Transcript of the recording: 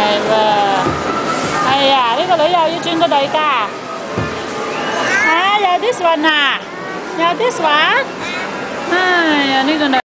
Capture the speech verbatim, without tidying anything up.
係喎。係啊，呢個女又要轉個女㗎。啊，有 this one 啊，有 this one。哎呀，呢個女。